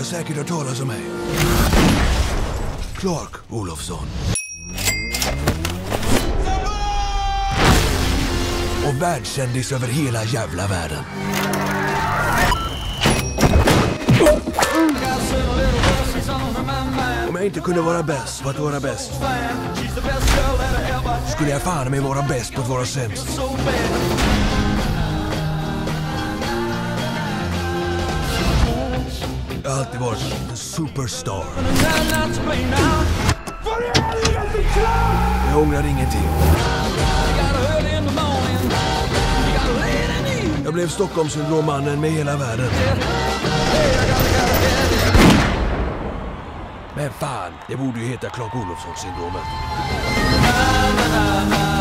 säkert hört talas om mig. Clark Olofsson. Och världskändis över hela jävla världen. Om jag inte kunde vara bäst på att vara bäst, skulle jag fan med vara bäst på att vara sämst. Jag har alltid varit en superstar. Jag ångrar ingenting. Jag blev Stockholmssyndrommannen med hela världen. Men fan, det borde ju heta Clark Olofsson-syndromet.